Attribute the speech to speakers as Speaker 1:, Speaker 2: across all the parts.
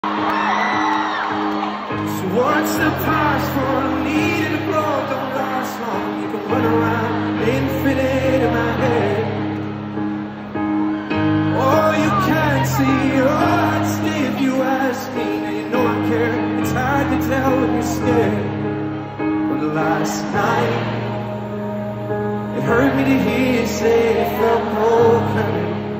Speaker 1: So what's the price for needing a blow? Don't last long. You can run around infinite in my head. Oh, you can't see, oh, I'd stay if you ask me. Now you know I care, it's hard to tell when you're scared. But last night, it hurt me to hear you say it felt broken.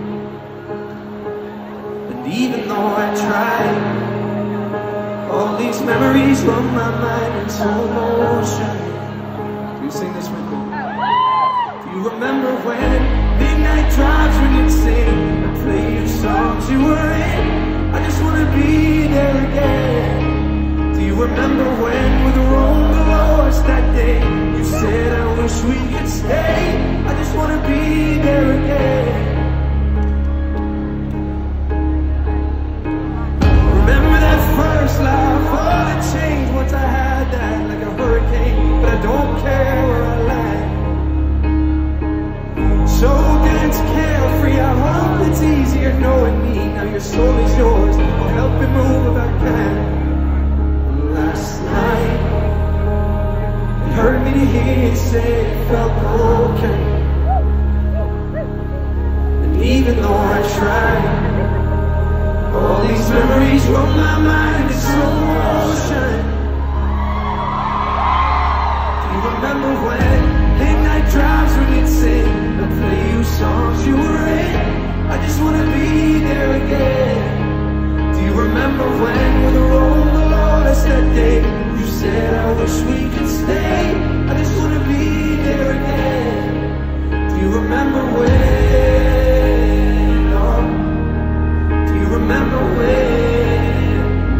Speaker 1: And even though I tried, all these memories run my mind in slow motion. Do you sing this with me? Do you remember when midnight drives when you'd sing and play your songs you were in? I just wanna be there again. Do you remember when with the room below us that day you said I wish we could stay? I just wanna be there again. Remember that first laugh, all the change once I had that, like a hurricane, but I don't care where I land. So dense, carefree, I hope it's easier knowing me. Now your soul is yours, I'll help it move if I can. Last night, it hurt me to hear you say it felt broken. And even though I tried, all these memories run my mind in slow motion. Do you remember when midnight drives when you'd sing and play you songs you were in? I just wanna be there again. Do you remember when with the road below us that day you said I wish we could stay? I just wanna be there again. Do you remember when? Oh, do you remember when?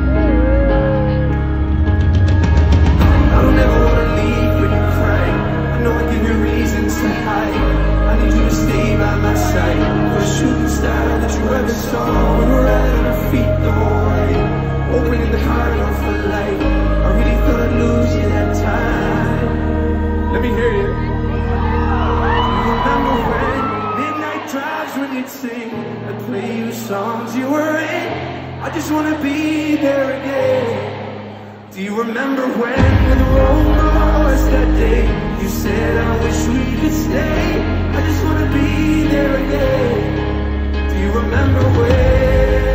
Speaker 1: I don't ever wanna leave when you cry. I know I give you reasons to hide. I need you to stay by my side. For a shooting star that you ever saw. We were right on our feet the whole way, opening the corridor for light. I really thought I'd lose you that time. Let me hear you. You remember when midnight drives when you'd sing and play you songs you were in? I just wanna be there again. Do you remember when with the road below us that day you said I wish we could stay? I just wanna be there again. Do you remember when?